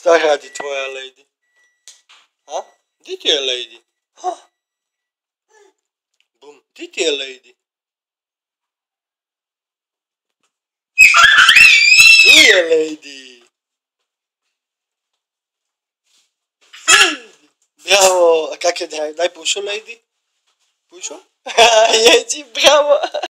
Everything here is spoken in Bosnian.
Šta radi tvoja lady? A? Di ti je lady? Ha? Bum, di ti je lady? Tu je lady. Bravo, a kak je drag? Daj pušo lady? Pušo? Jedzi, bravo.